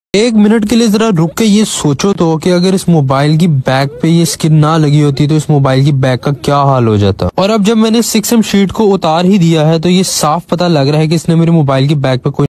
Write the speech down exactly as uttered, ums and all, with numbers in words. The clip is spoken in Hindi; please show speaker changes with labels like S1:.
S1: एक मिनट के लिए जरा रुक के ये सोचो तो कि अगर इस मोबाइल की बैक पे ये स्किन ना लगी होती तो इस मोबाइल की बैक का क्या हाल हो जाता। और अब जब मैंने सिक्स एम शीट को उतार ही दिया है तो ये साफ पता लग रहा है कि इसने मेरे मोबाइल की बैक पे कोई